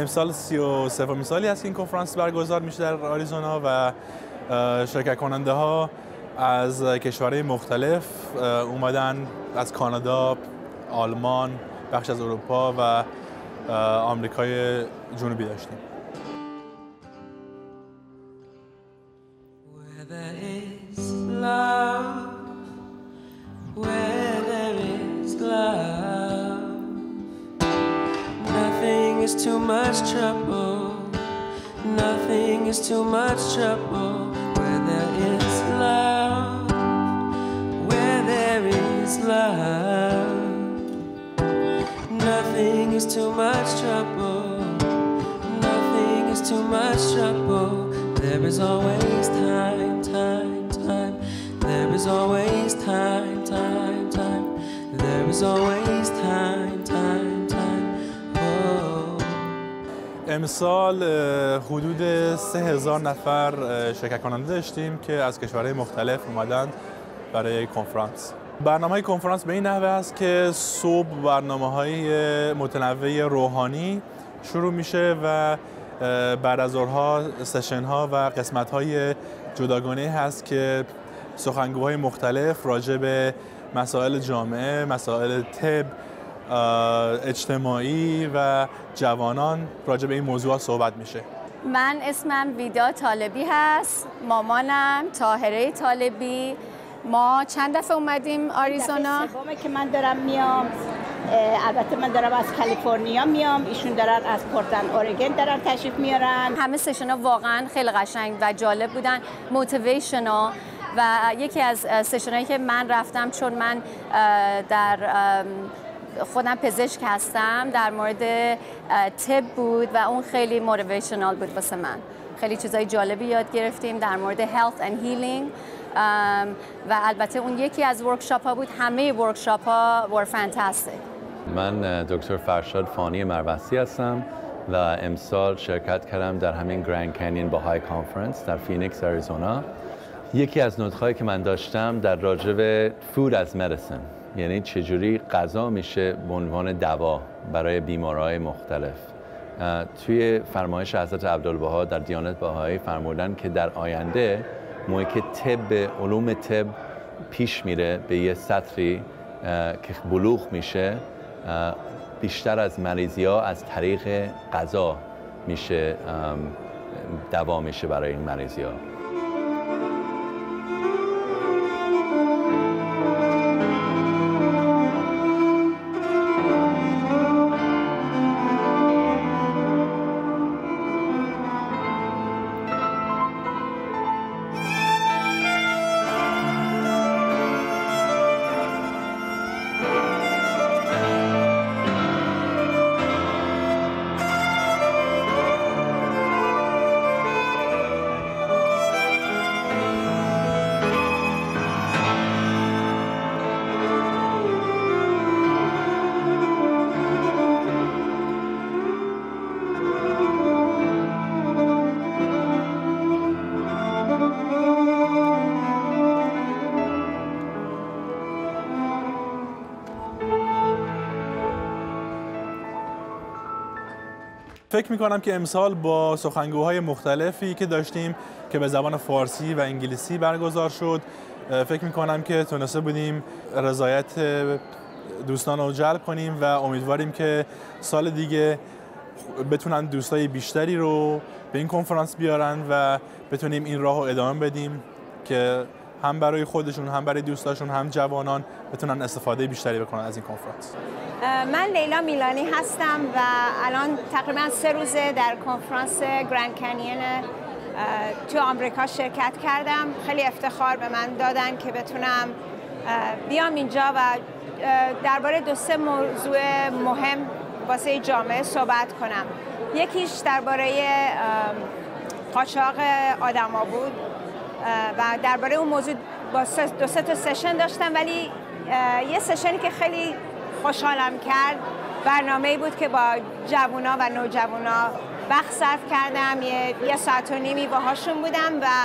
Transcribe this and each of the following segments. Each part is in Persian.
امسال 33مین سالی است که این کنفرانس برگزار میشه در آریزونا و شرکت کننده ها از کشورهای مختلف اومدن، از کانادا، آلمان، بخش از اروپا و آمریکای جنوبی داشتیم. Is too much trouble. Nothing is too much trouble where there is love. Where there is love. Nothing is too much trouble. Nothing is too much trouble. There is always time, time, time. There is always time, time, time. There is always time, time, time. امسال حدود 3000 نفر شرکت کننده داشتیم که از کشورهای مختلف اومدن برای کنفرانس. برنامه کنفرانس به این نحوه است که صبح برنامه‌های متنوع روحانی شروع میشه و بعد از ظهرها سشن‌ها و قسمت‌های جداگانه هست که سخنگوهای مختلف راجع به مسائل جامعه، مسائل طب، اجتماعی و جوانان راجع به این موضوعات صحبت میشه. من اسمم ویدا طالبی هست، مامانم طاهره طالبی. ما چند دفعه اومدیم آریزونا؟ سومه که من دارم میام. البته من دارم از کالیفرنیا میام، ایشون دارن از پورتلند اورگن دارن تشریف میارن. همه سشن‌ها واقعا خیلی قشنگ و جالب بودن، موتیویشنال. و یکی از سشن‌هایی که من رفتم، چون من در خودم پزشک هستم، در مورد طب بود و اون خیلی موتیویشنال بود واسه من. خیلی چیزای جالبی یاد گرفتیم در مورد health and healing و البته اون یکی از ورکشاپ ها بود. همه ورکشاپ ها were fantastic. من دکتر فرشاد فانی مروسی هستم و امسال شرکت کردم در همین گرند کانیون باهای کانفرنس در فینیکس آریزونا. یکی از نطق‌هایی که من داشتم در راجع به فود از مدیسن، یعنی چجوری غذا میشه به عنوان دوا برای بیماری‌های مختلف. توی فرمایش حضرت عبدالبها در دیانت بهایی فرمودن که در آینده موقعی که علوم طب پیش میره به یه سطحی که بلوغ میشه، بیشتر از مریضی‌ها از طریق غذا میشه دوا میشه برای این مریضی‌ها. فکر می‌کنم که امسال با سخنگوهای مختلفی که داشتیم که به زبان فارسی و انگلیسی برگزار شد، فکر می‌کنم که تونسته بودیم رضایت دوستان رو جلب کنیم و امیدواریم که سال دیگه بتونن دوستای بیشتری رو به این کنفرانس بیارن و بتونیم این راه رو ادامه بدیم که هم برای خودشون، هم برای دوستاشون، هم جوانان بتونن استفاده بیشتری بکنن از این کنفرانس. من لیلا میلانی هستم و الان تقریبا 3 روزه در کنفرانس گرند کانیون تو آمریکا شرکت کردم. خیلی افتخار به من دادن که بتونم بیام اینجا و درباره 2-3 موضوع مهم واسه جامعه صحبت کنم. یکیش درباره قاچاق آدما بود و درباره اون موضوع با 2-3 تا سشن داشتم، ولی یه سشنی که خیلی خوشحالم کرد برنامه‌ای بود که با جوونا و نوجوانا وقت صرف کردم. یه ساعت و نیمی باهاشون بودم و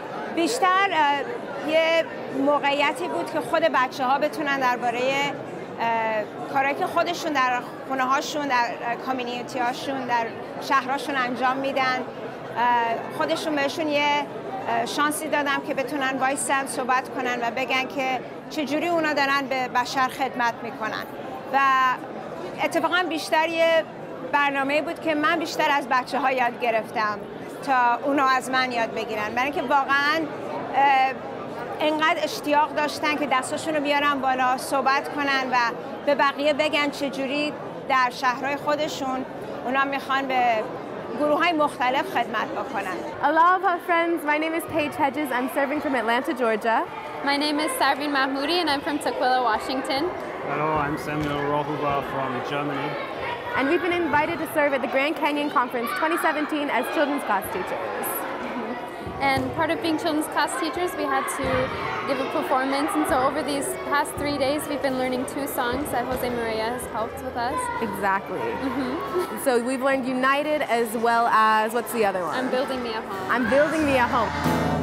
بیشتر یه موقعیتی بود که خود بچه‌ها بتونن درباره کارهایی که خودشون در خونه هاشون، در کامیونیتی هاشون، در شهرهاشون انجام میدن. خودشون بهشون یه شانسی دادم که بتونن وایسن صحبت کنن و بگن که چجوری اونا دارن به بشر خدمت میکنن. و اتفاقا بیشتر یه برنامه بود که من بیشتر از بچه ها یاد گرفتم تا اونا از من یاد بگیرن، برای اینکه واقعا انقدر اشتیاق داشتن که دستاشون رو بیارن بالا صحبت کنن و به بقیه بگن چجوری در شهرهای خودشون اونا میخوان به گروه‌های مختلف خدمت بکنن. Aloha friends, my name is Paige Hedges. I'm serving from Atlanta, Georgia. My name is Sarvin Mahmoudi and I'm from Tukwila, Washington. Hello, I'm Samuel Rohuba from Germany. And we've been invited to serve at the Grand Canyon Conference 2017 as children's class teachers. And part of being children's class teachers, we had to give a performance. And so over these past 3 days, we've been learning 2 songs that Jose Maria has helped with us. Exactly. So we've learned United as well as, what's the other one? I'm Building Me a Home. I'm Building Me a Home.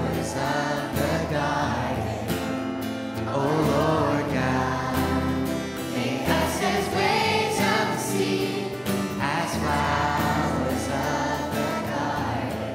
Oh Lord God, make us as waves of the sea, as flowers of the garden.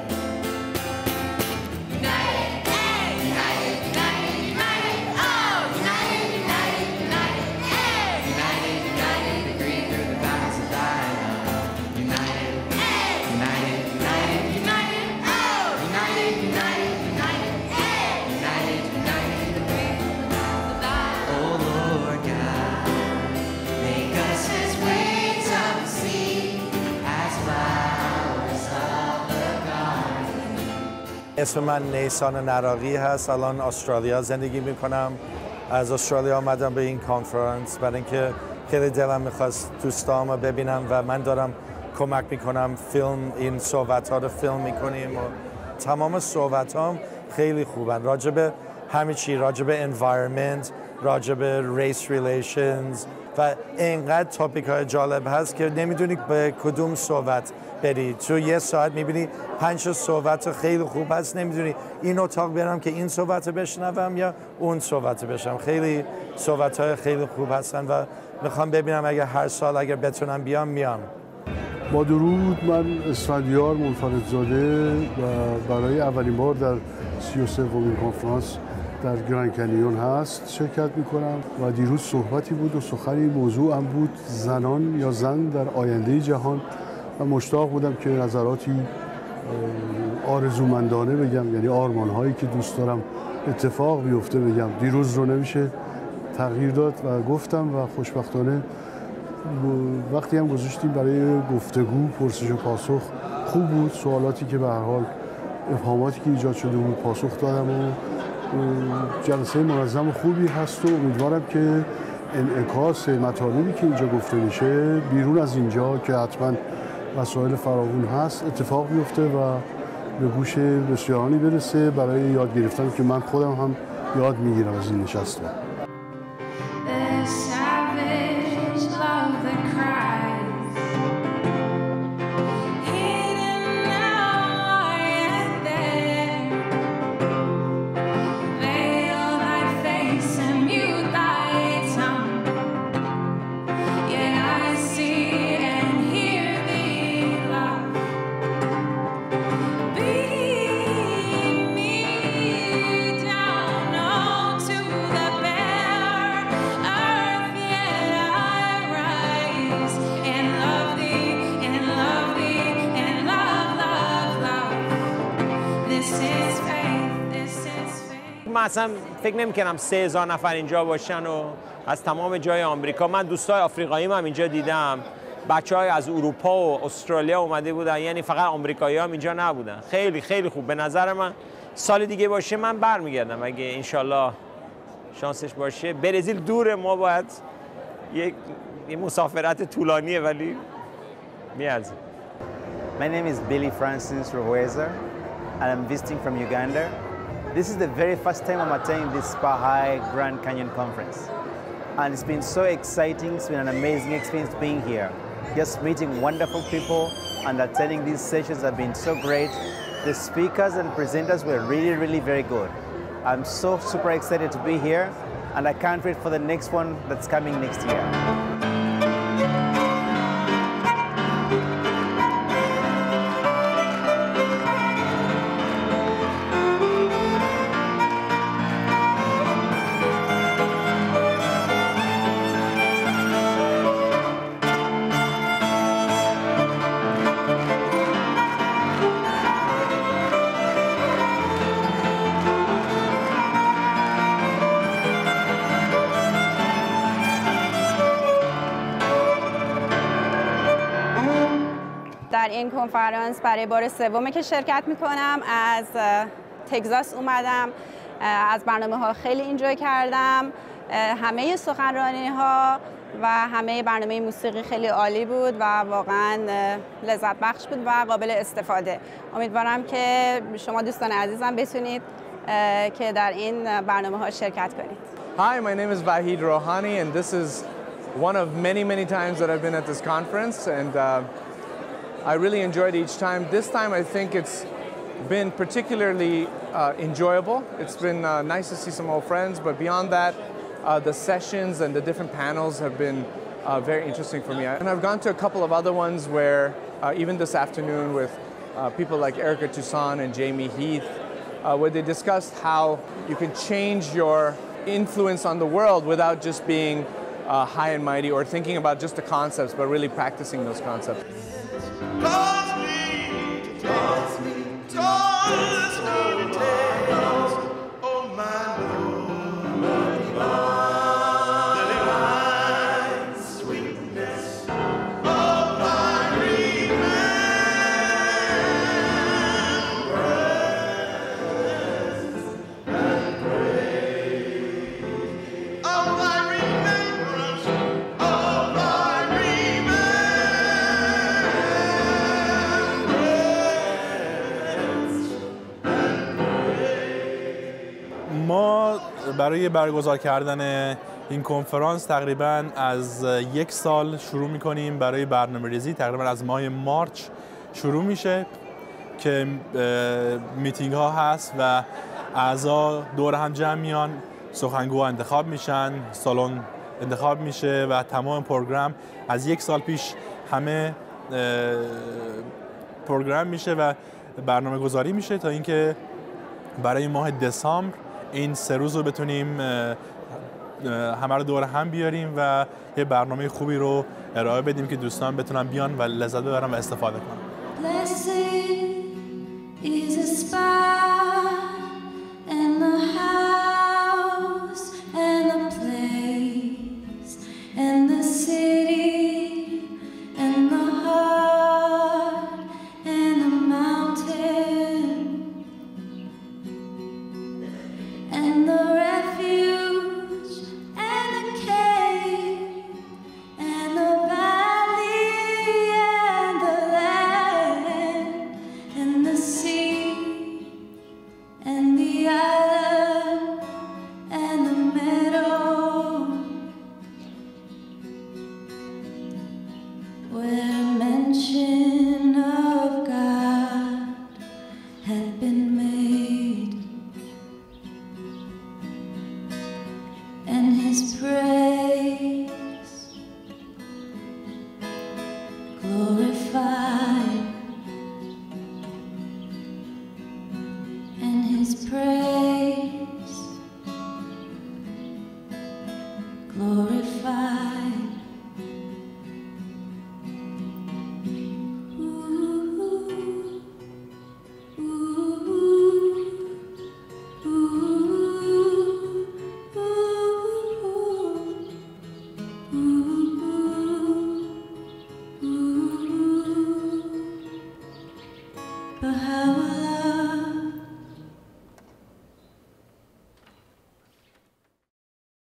United, hey, united, united, united, oh, united, united, united, hey, united, united, agree through the valleys of Zion. United, hey, united, united, united, oh, united, united, united, hey, united, united, agree through the valleys of Zion. Oh Lord God, make us as waves of the sea, as flowers of the garden. اسم من نیسان نراقی هست. الان استرالیا زندگی میکنم. از استرالیا آمدم به این کانفرانس برای اینکه خیلی دلم میخواست دوستامو ببینم و من دارم کمک میکنم این صحبت ها رو فیلم میکنیم و تمام صحبت هم خیلی خوبن راجب همه چی، راجب environment، راجب race relations و اینقدر تاپیک های جالب هست که نمیدونی به کدوم صحبت بری. تو یه ساعت میبینی 5 صحبت خیلی خوب هست، نمیدونی این اتاق برم که این صحبت بشنوم یا اون صحبت بشنوم. خیلی صحبت های خیلی خوب هستن و میخوام ببینم اگر هر سال اگر بتونم بیام میام. با درود، من اسفندیار منفردزاده و برای اولین بار در 33مین کنفرانس در گرند کنیون هست شرکت میکنم و دیروز صحبتی بود و سخنی موضوع هم بود زنان یا زن در آینده جهان و مشتاق بودم که نظراتی آرزومندانه بگم، یعنی آرمانهایی که دوست دارم اتفاق بیفته بگم. دیروز رو نمیشه تغییر داد و گفتم و خوشبختانه وقتی هم گذاشتیم برای گفتگو پرسش و پاسخ خوب بود. سوالاتی که به هر حال ابهاماتی که ایجاد شده بود پاسخ دادم و جلسه منظم خوبی هست و امیدوارم که انعکاس مطالبی که اینجا گفته میشه بیرون از اینجا که حتما مسائل فراوون هست اتفاق بیفته و به گوش بسیارانی برسه برای یاد گرفتن که من خودم هم یاد میگیرم از این نشست. من اصلا فکر نمی‌کنم 3000 نفر اینجا باشن و از تمام جای آمریکا. من دوستای آفریقاییم هم اینجا دیدم، بچه‌های از اروپا و استرالیا اومده بودن، یعنی فقط آمریکایی هم اینجا نبودن. خیلی خیلی خوب. به نظر من سال دیگه باشه من برمیگردم اگه انشالله شانسش باشه. برزیل دوره، ما باید یک مسافرت طولانیه ولی میارزه. My name is Billy Francis Rohueza and I'm visiting from Uganda. This is the very first time I'm attending this Baha'i Grand Canyon Conference. And it's been so exciting, it's been an amazing experience being here. Just meeting wonderful people and attending these sessions have been so great. The speakers and presenters were really, really very good. I'm so super excited to be here and I can't wait for the next one that's coming next year. در این کنفرانس برای بار سومه که شرکت میکنم. از تگزاس اومدم. از برنامه‌ها خیلی اینجوی کردم. همه سخنرانی ها و همه برنامه موسیقی خیلی عالی بود و واقعا لذت بخش بود و قابل استفاده. امیدوارم که شما دوستان عزیزم بتونید که در این برنامه‌ها شرکت کنید. Hi, my name is Vahid Rohani and this is one of many times that I've been at this conference, and I really enjoyed each time. This time I think it's been particularly enjoyable. It's been nice to see some old friends, but beyond that, the sessions and the different panels have been very interesting for me. And I've gone to a couple of other ones where, even this afternoon with people like Erica Toussaint and Jamie Heath, where they discussed how you can change your influence on the world without just being high and mighty or thinking about just the concepts, but really practicing those concepts. ما برای برگزار کردن این کنفرانس تقریبا از 1 سال شروع می‌کنیم. برای برنامه‌ریزی تقریبا از ماه مارچ شروع میشه که میتینگ ها هست و اعضا دور هم جمع میان، سخنگوها انتخاب میشن، سالن انتخاب میشه و تمام پروگرام از 1 سال پیش همه پروگرام میشه و برنامه گذاری میشه تا اینکه برای ماه دسامبر این 3 روز رو بتونیم همه رو دور هم بیاریم و یه برنامه خوبی رو ارائه بدیم که دوستان بتونن بیان و لذت ببرن و استفاده کنن. Is a spot and the house and the place and the city and the heart and the mountain and the refuge and the cave and the valley and the land and the sea and the island and the meadow where mention of God had been made and His praise glorified and His praise